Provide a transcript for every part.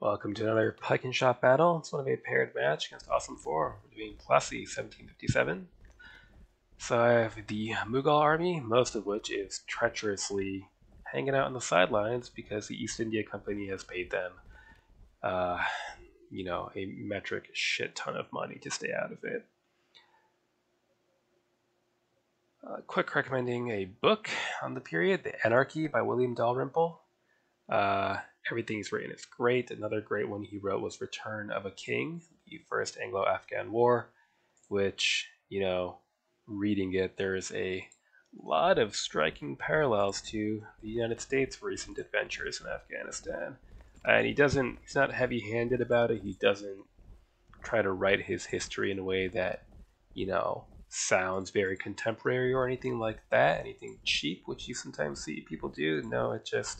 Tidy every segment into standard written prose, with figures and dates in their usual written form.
Welcome to another Pike and Shot battle. It's one of a paired match against Awesome 4. We're doing Plassey 1757. So I have the Mughal army, most of which is treacherously hanging out on the sidelines because the East India Company has paid them, uh, a metric shit ton of money to stay out of it. Quick recommending a book on the period, The Anarchy by William Dalrymple. Uh, Everything's written. It's great. Another great one he wrote was Return of a King, the First Anglo-Afghan War, which, reading it, there's a lot of striking parallels to the United States' recent adventures in Afghanistan. And he's not heavy-handed about it. He doesn't try to write his history in a way that, sounds very contemporary or anything like that, anything cheap, which you sometimes see people do. No,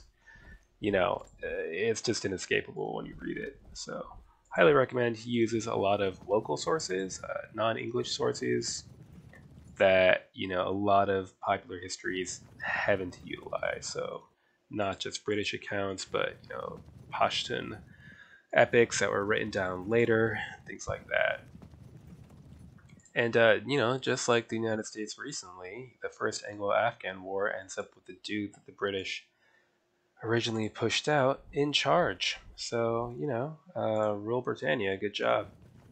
it's just inescapable when you read it. So, highly recommend. He uses a lot of local sources, non-English sources that a lot of popular histories haven't utilized. So, not just British accounts, but Pashtun epics that were written down later, things like that. And just like the United States recently, the first Anglo-Afghan War ends up with the dude that the British originally pushed out in charge. So, Rule Britannia, good job.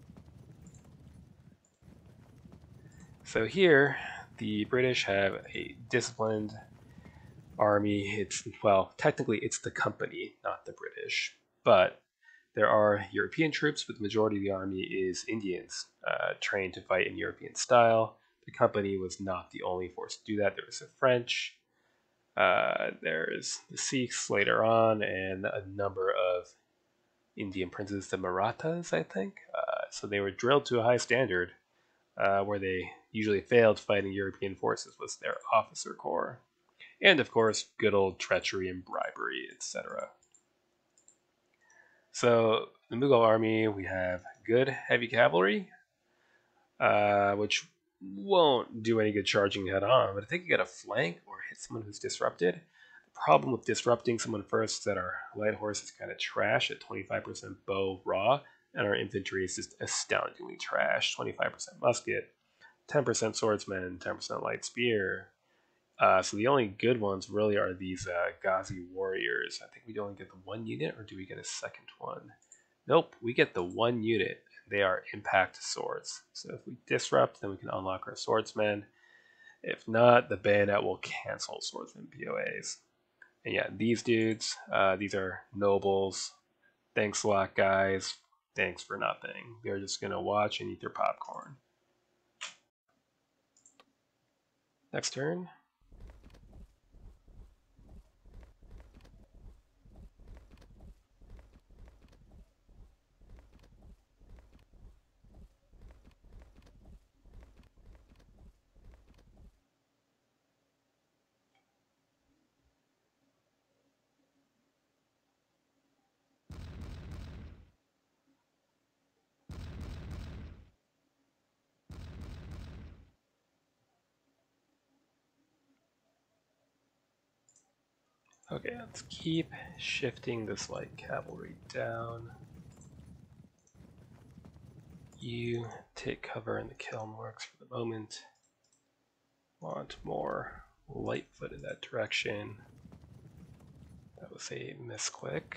So here, the British have a disciplined army. Technically it's the company, not the British. But there are European troops, but the majority of the army is Indians, trained to fight in European style. The company was not the only force to do that. There was the French, there's the Sikhs later on, and a number of Indian princes, the Marathas, I think. So they were drilled to a high standard. Where they usually failed fighting European forces was their officer corps. And of course, good old treachery and bribery, etc. So, the Mughal army, we have good heavy cavalry, which won't do any good charging head on, but if they can get a flank or hit someone who's disrupted, the problem with disrupting someone first is that our light horse is kind of trash at 25% bow raw, and our infantry is just astoundingly trash. 25% musket, 10% swordsman, 10% light spear. So the only good ones really are these Ghazi warriors. I think we only get the one unit, or do we get a second one? Nope, we get the one unit. They are impact swords. So if we disrupt, then we can unlock our swordsmen. If not, the bayonet will cancel swordsman POAs. And yeah, these dudes, these are nobles. Thanks a lot, guys. Thanks for nothing. They're just going to watch and eat their popcorn. Next turn. Okay, let's keep shifting this light cavalry down. You take cover in the kiln works for the moment. Want more light foot in that direction. That was a misclick.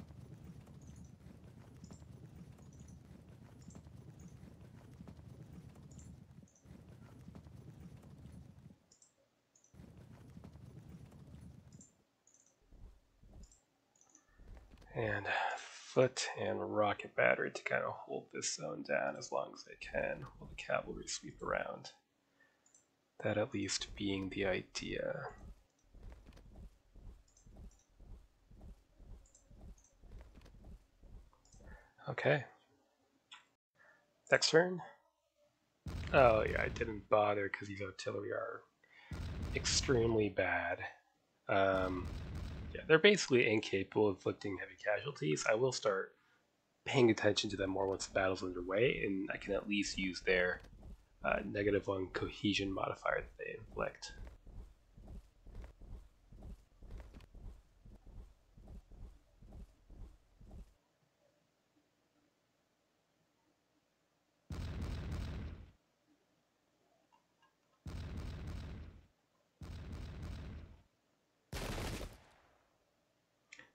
And foot and rocket battery to kind of hold this zone down as long as they can while the cavalry sweep around. That at least being the idea. Okay. Next turn. Oh yeah, I didn't bother because these artillery are extremely bad. Yeah, they're basically incapable of inflicting heavy casualties. I will start paying attention to them more once the battle's underway, and I can at least use their -1 cohesion modifier that they inflict.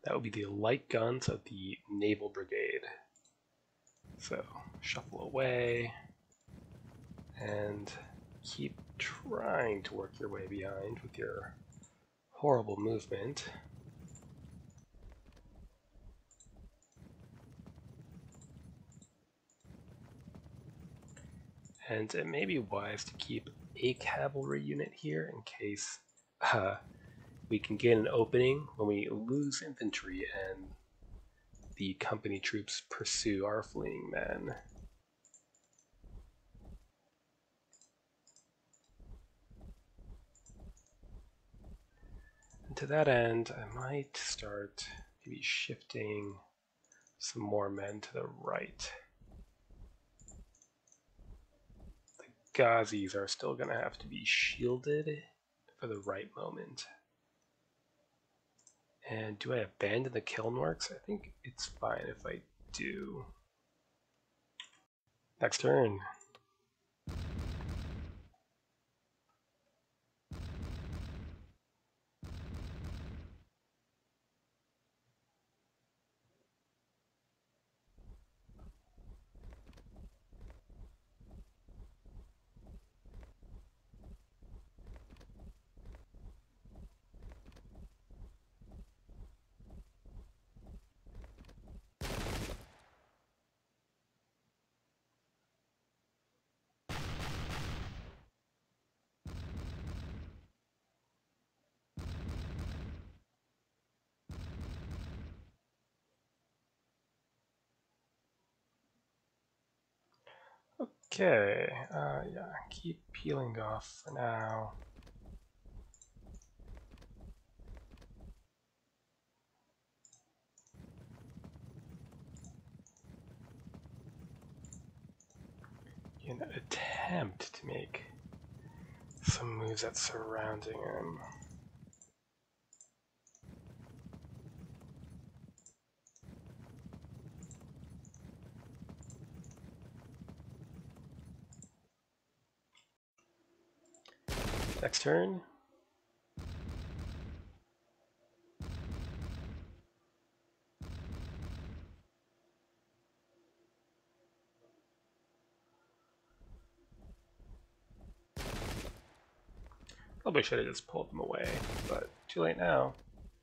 That would be the light guns of the Naval Brigade. So shuffle away and keep trying to work your way behind with your horrible movement. And it may be wise to keep a cavalry unit here in case we can gain an opening when we lose infantry and the company troops pursue our fleeing men. And to that end, I might start maybe shifting some more men to the right. The Ghazis are still going to have to be shielded for the right moment. And do I abandon the kiln works? I think it's fine if I do. Next turn. Okay, yeah, keep peeling off for now. In an attempt to make some moves at surrounding him. Next turn. Probably should have just pulled them away, but too late now.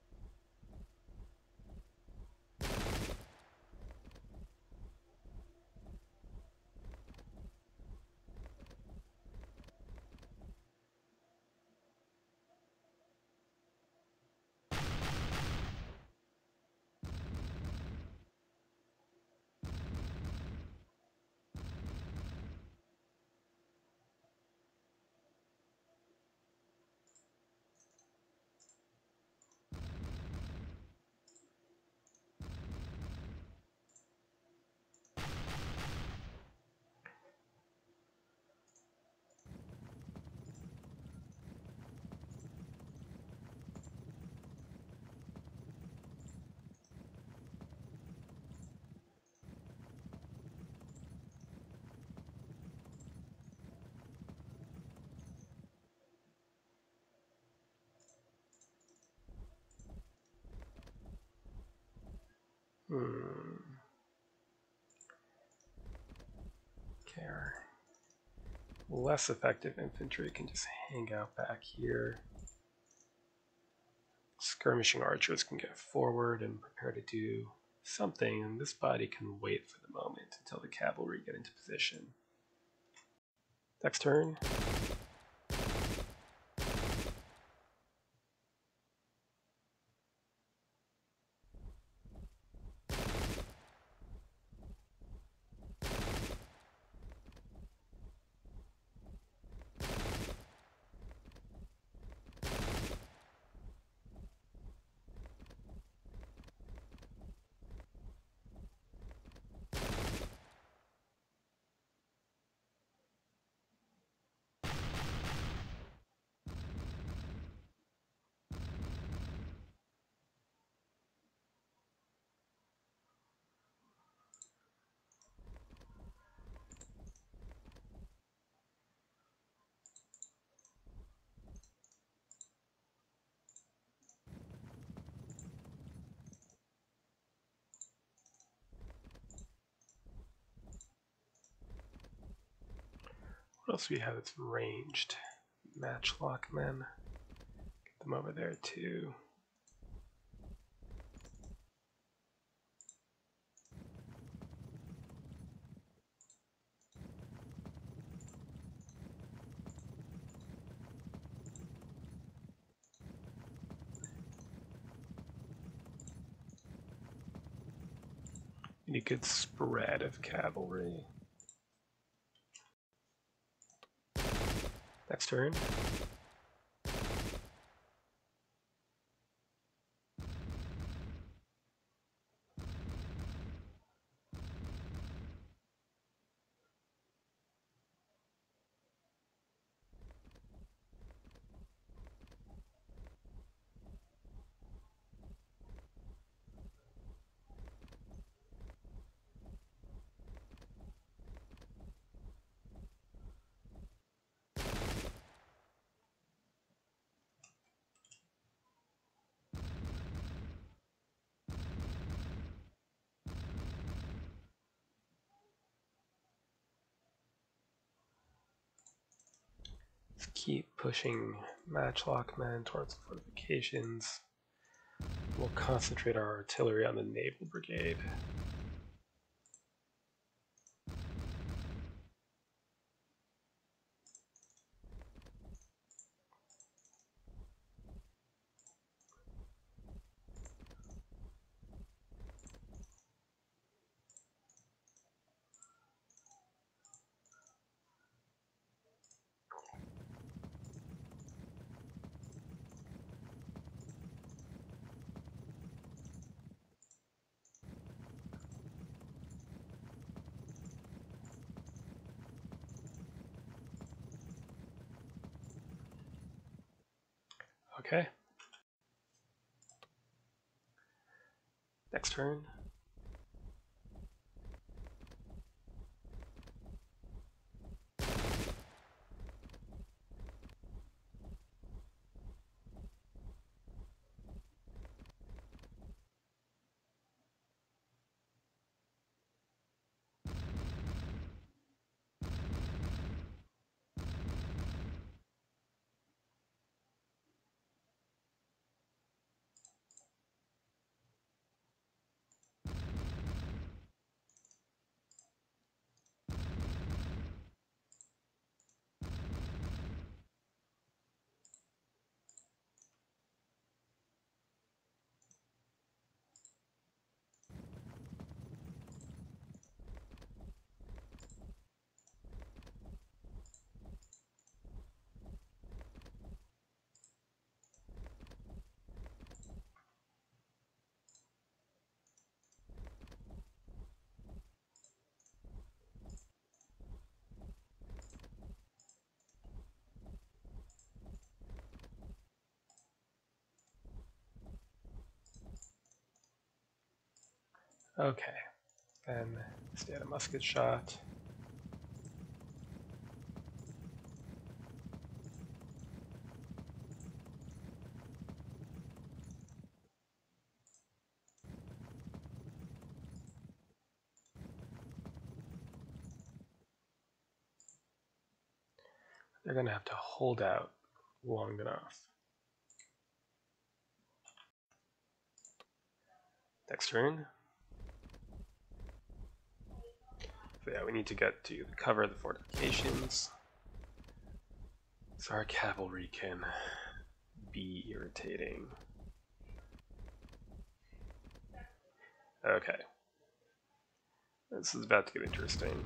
Okay, our less effective infantry can just hang out back here. Skirmishing archers can get forward and prepare to do something, and this body can wait for the moment until the cavalry get into position. Next turn. What else do we have that's ranged? Matchlock men. Get them over there too. Need a good spread of cavalry. Next turn. Keep pushing matchlock men towards the fortifications. We'll concentrate our artillery on the naval brigade. Okay. Next turn. Okay. Then stay at a musket shot. They're going to have to hold out long enough. Next turn. So yeah, we need to get to cover the fortifications. So our cavalry can be irritating. Okay. This is about to get interesting.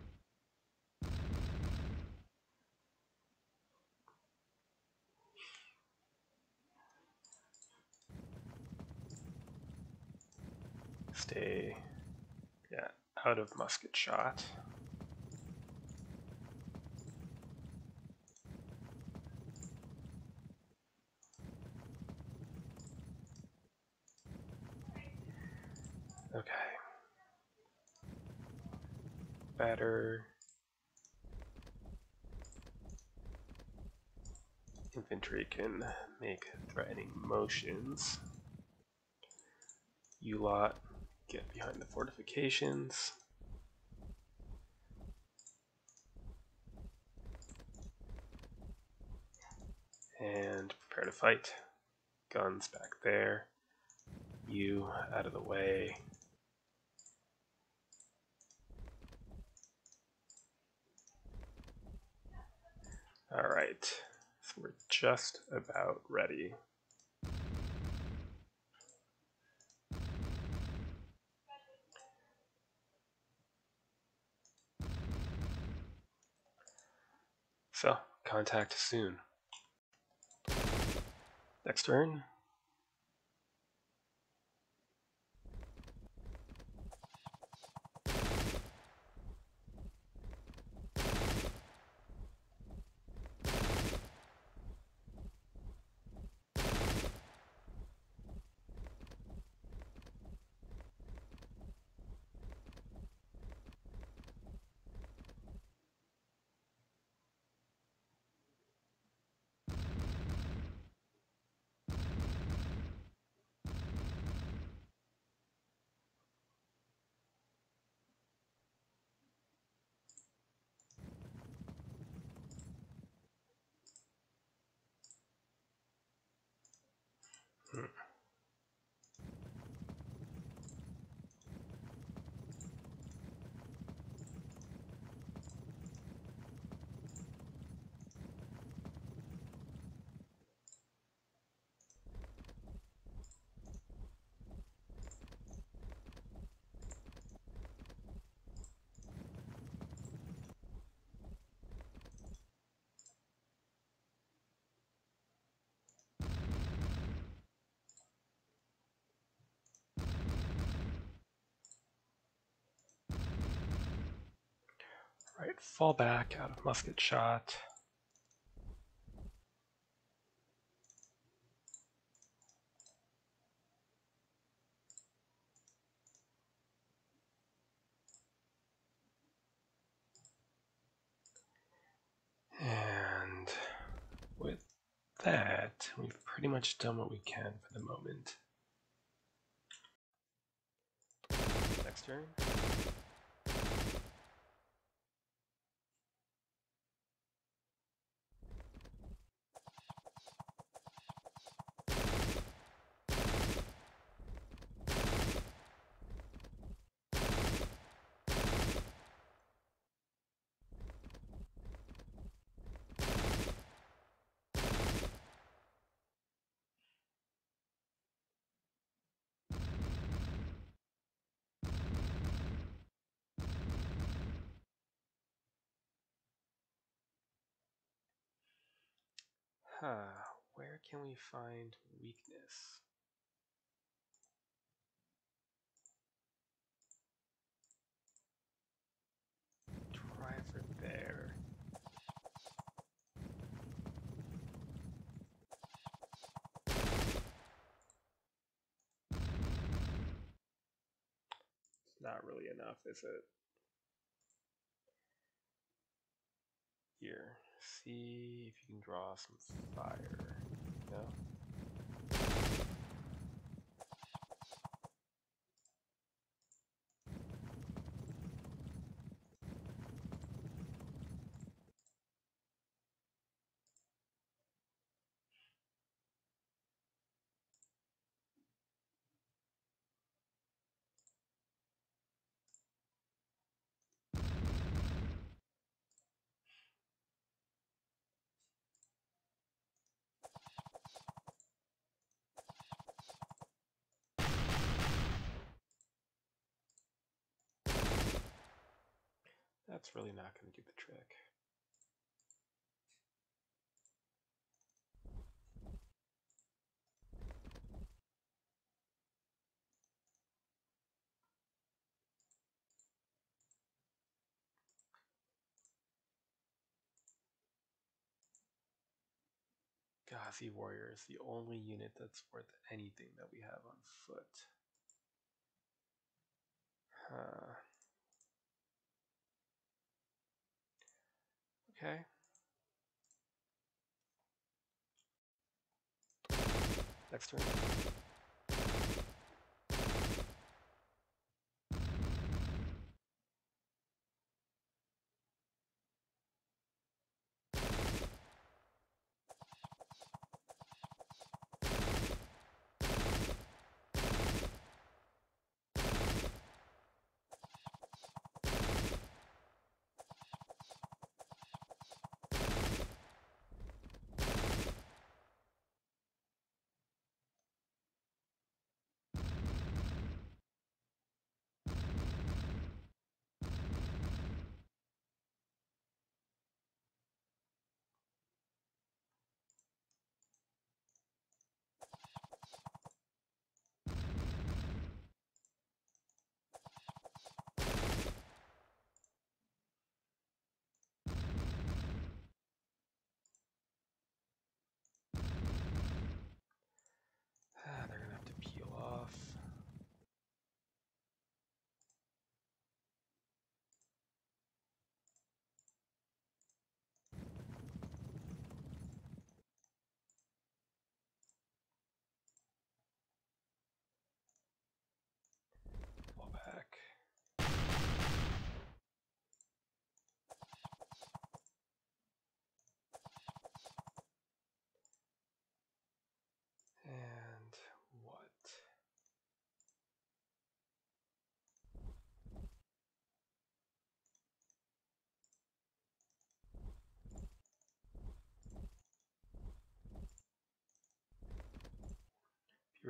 Stay, yeah, out of musket shot. Okay. Better. Infantry can make threatening motions. You lot get behind the fortifications. And prepare to fight. Guns back there. You out of the way. Alright, so we're just about ready. So, contact soon. Next turn. Right, fall back out of musket shot. And with that, we've pretty much done what we can for the moment. Next turn. Where can we find weakness? Try for there. It's not really enough, is it? Here, see if you can draw some fire. No? That's really not going to do the trick. Ghazi Warrior is the only unit that's worth anything that we have on foot. Huh. Okay. Next turn.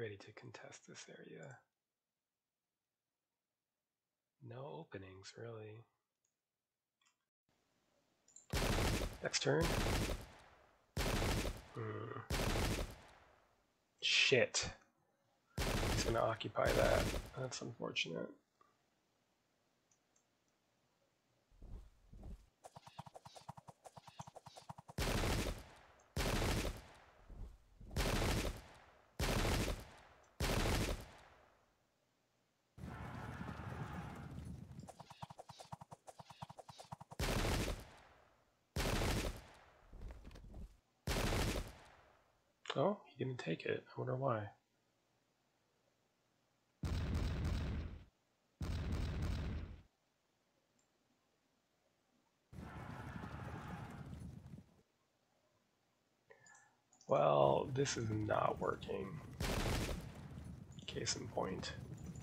ready to contest this area. No openings, really. Next turn. Shit. He's gonna occupy that. That's unfortunate. Oh, he didn't take it. I wonder why. Well, this is not working. Case in point.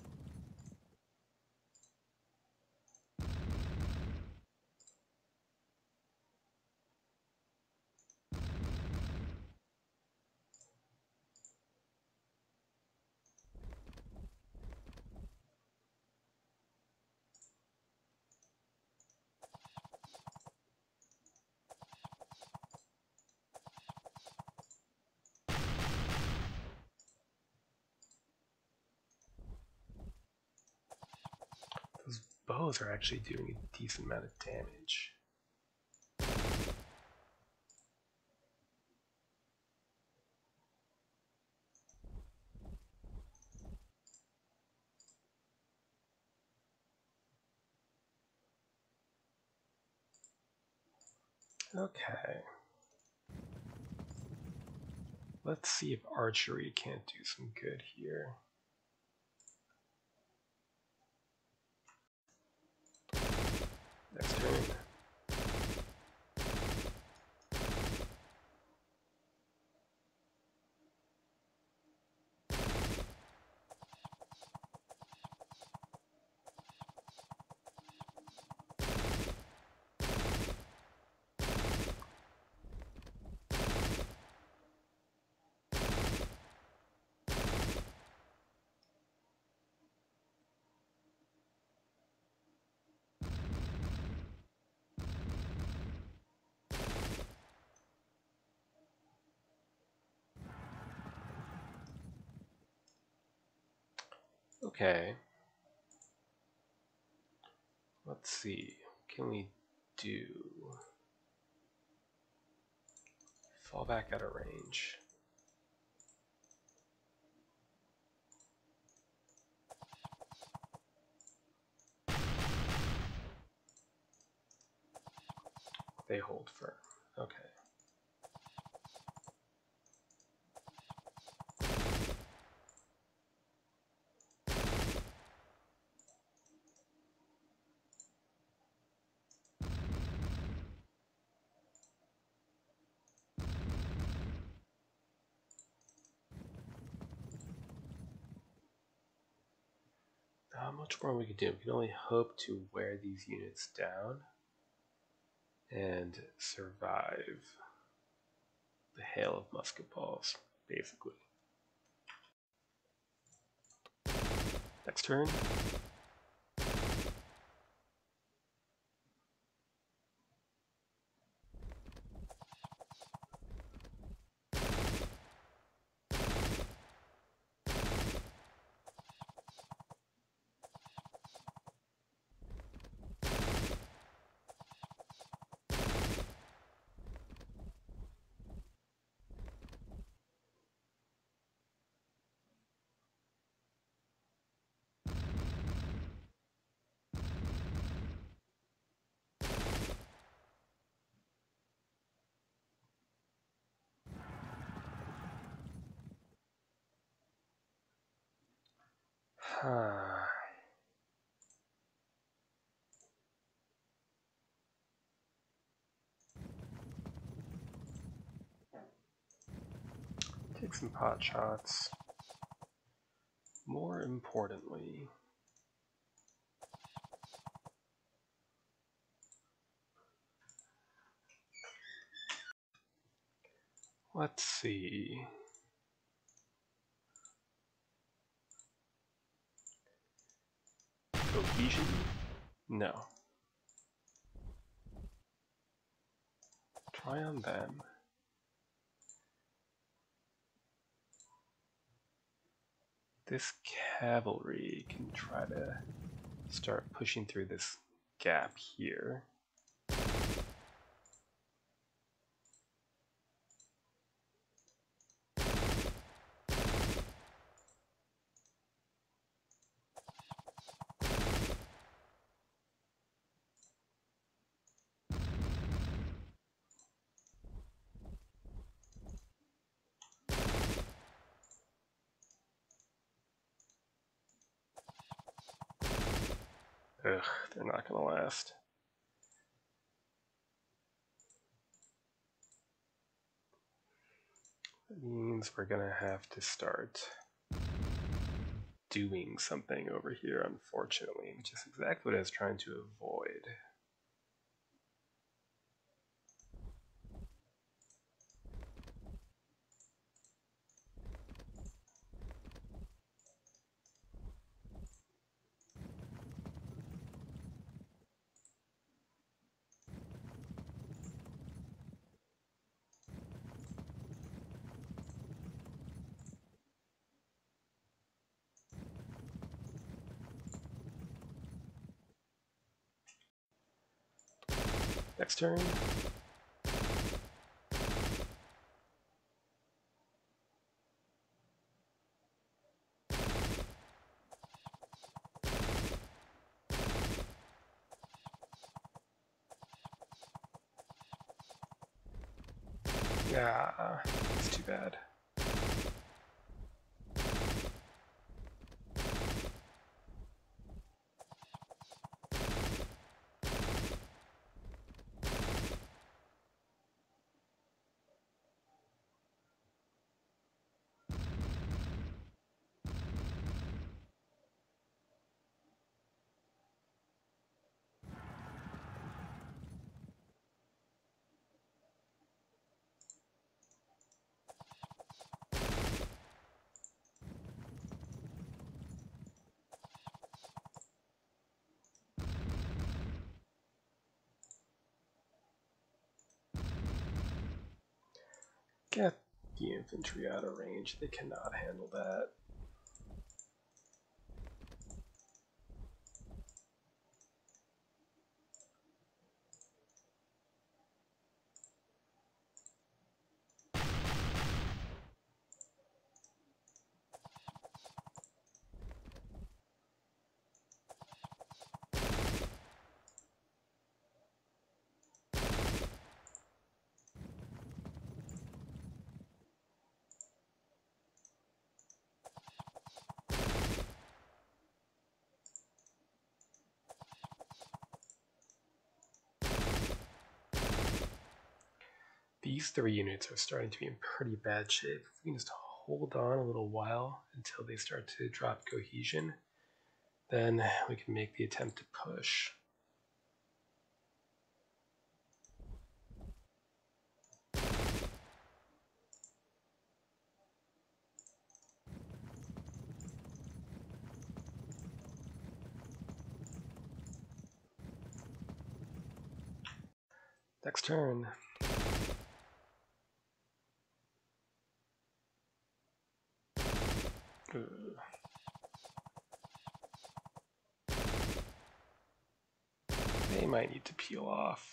Those bows are actually doing a decent amount of damage. Okay. Let's see if archery can't do some good here. Next turn. Okay. Let's see. What can we do? Fall back out of range. They hold firm. Okay. Not much more we can do. We can only hope to wear these units down and survive the hail of musket balls, basically. Next turn. Take some pot shots. More importantly, let's see. No. Try on them. This cavalry can try to start pushing through this gap here. Ugh, they're not gonna last. That means we're gonna have to start doing something over here, unfortunately, which is exactly what I was trying to avoid. Next turn. Yeah, it's too bad. Get the infantry out of range. They cannot handle that. These three units are starting to be in pretty bad shape. If we can just hold on a little while until they start to drop cohesion, then we can make the attempt to push. Next turn. They might need to peel off.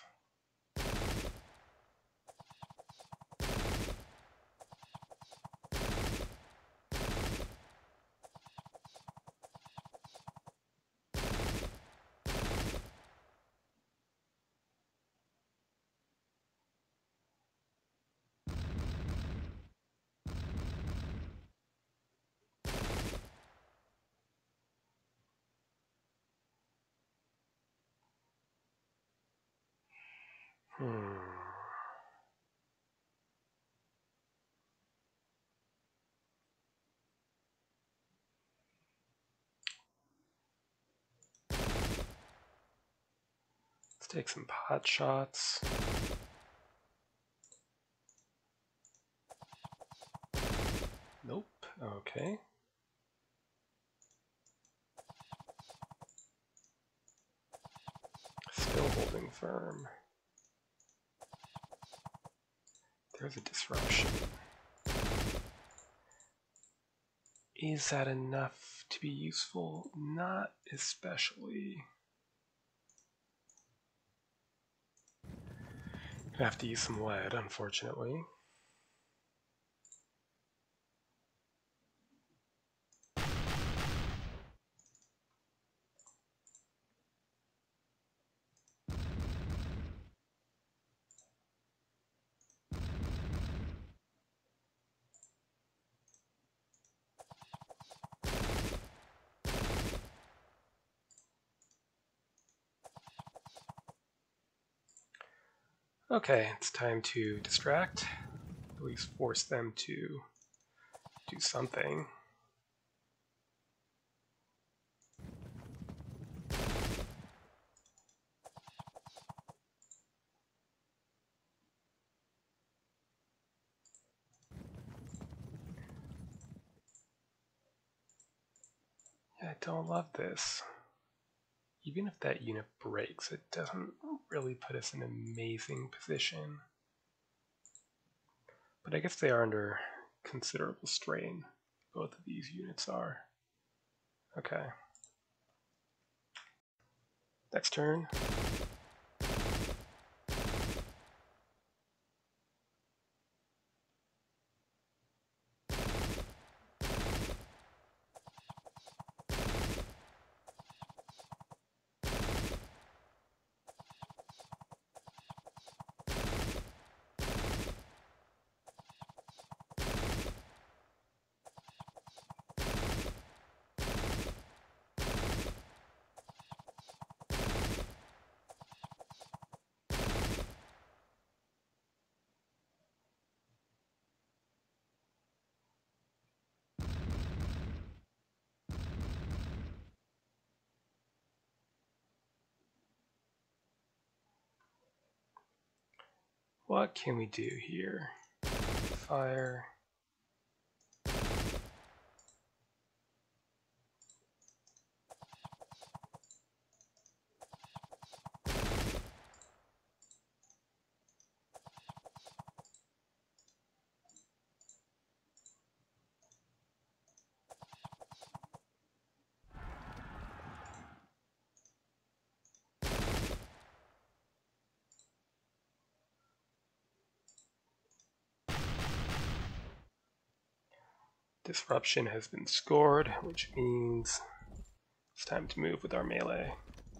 Let's take some pot shots. Nope. Okay. holding firm. There's a disruption. Is that enough to be useful? Not especially. I have to use some lead, unfortunately. Okay, it's time to distract. At least force them to do something. Yeah, I don't love this. Even if that unit breaks, it doesn't really put us in an amazing position. But I guess they are under considerable strain. Both of these units are. Okay. Next turn. What can we do here? Fire. Disruption has been scored, which means it's time to move with our melee.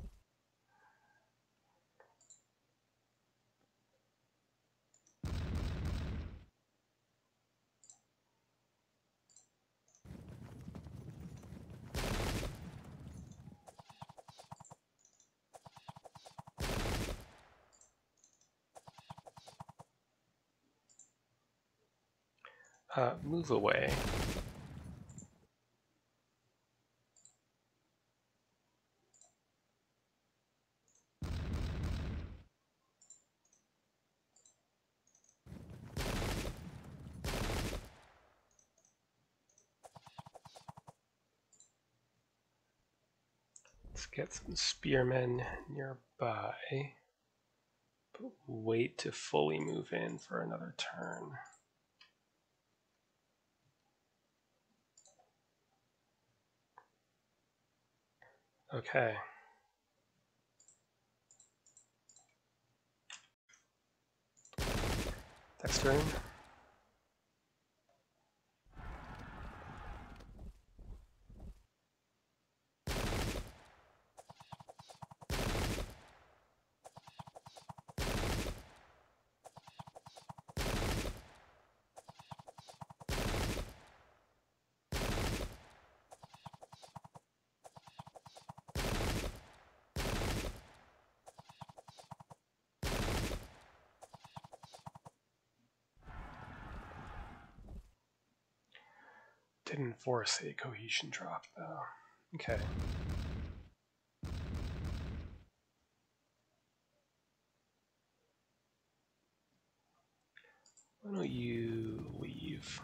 Move away. Let's get some spearmen nearby, but wait to fully move in for another turn. Okay. Next turn. Didn't force a cohesion drop though. Okay. Why don't you leave?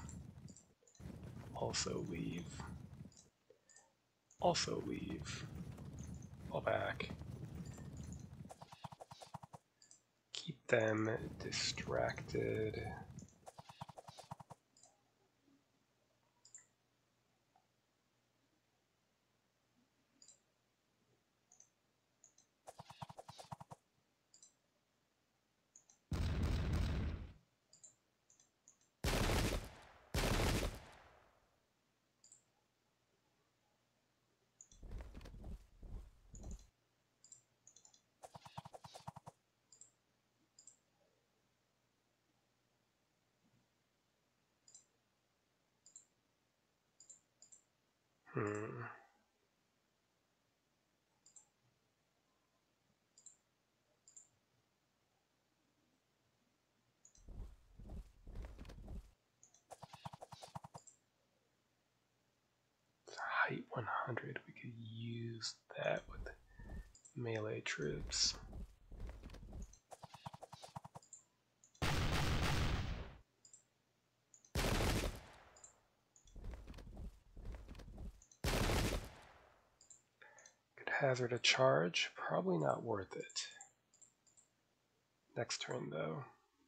Also leave. Also leave. Fall back. them distracted. Hmm. Height 100. We could use that with melee troops. Could hazard a charge. Probably not worth it. Next turn, though.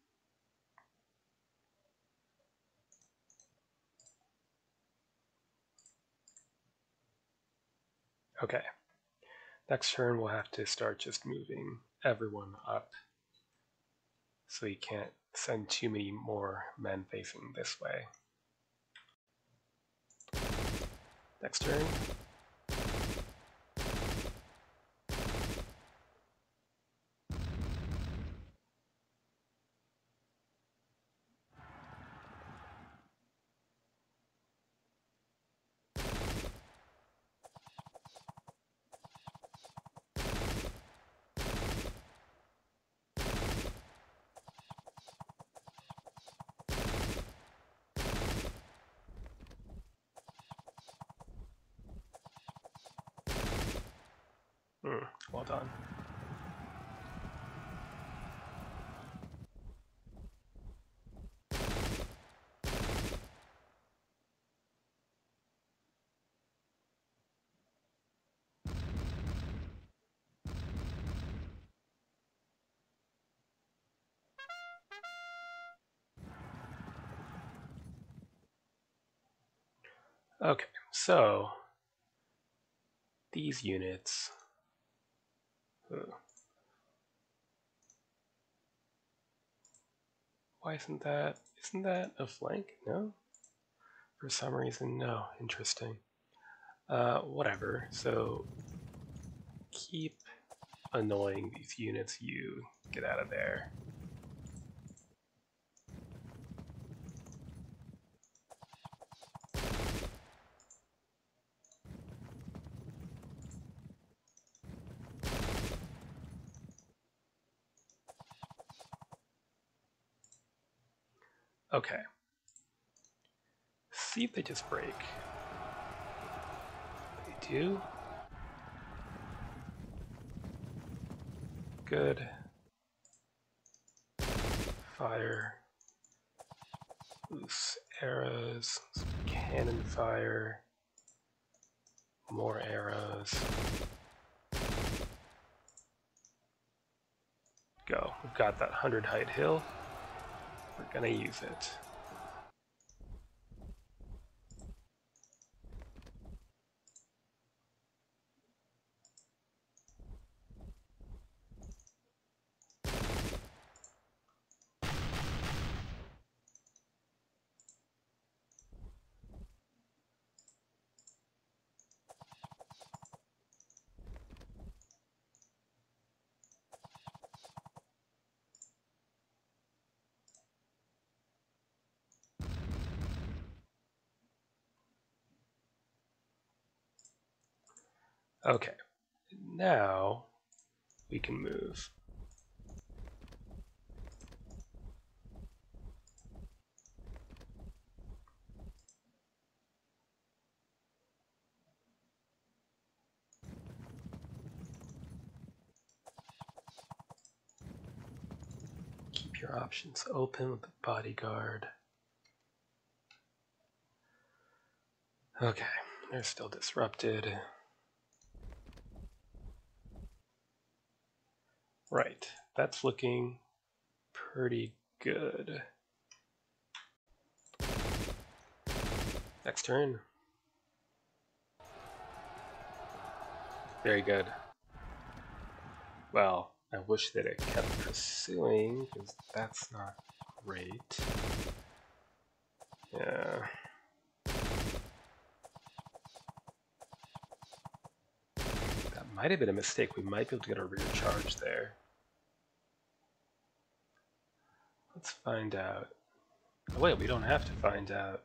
Okay. Next turn, we'll have to start just moving everyone up. So you can't send too many more men facing this way. Next turn. Well done. Okay, so these units. Why isn't that a flank? No? For some reason, no. Interesting. Whatever. So keep annoying these units. You get out of there. Okay. See if they just break. They do. Good. Fire. Loose arrows. Cannon fire. More arrows. Go. We've got that 100 height hill. We're gonna use it. Okay. Now we can move. Keep your options open with the bodyguard. Okay, they're still disrupted. Right, that's looking pretty good. Next turn. Very good. Well, I wish that it kept pursuing, because that's not great. Yeah. That might have been a mistake. We might be able to get a rear charge there. Let's find out. Oh, wait, we don't have to find out.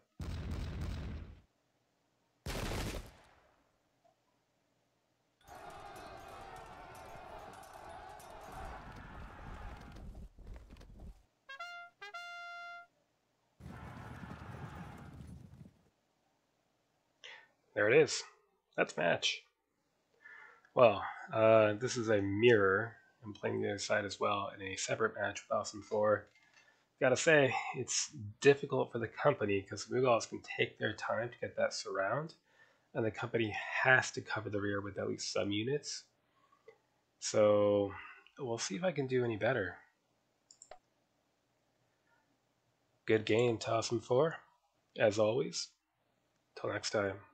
There it is. That's match. Well, this is a mirror. I'm playing the other side as well in a separate match with Awesome 4. Gotta say, it's difficult for the company because Mughals can take their time to get that surround, and the company has to cover the rear with at least some units. So we'll see if I can do any better. Good game, Awesome 4, as always. Till next time.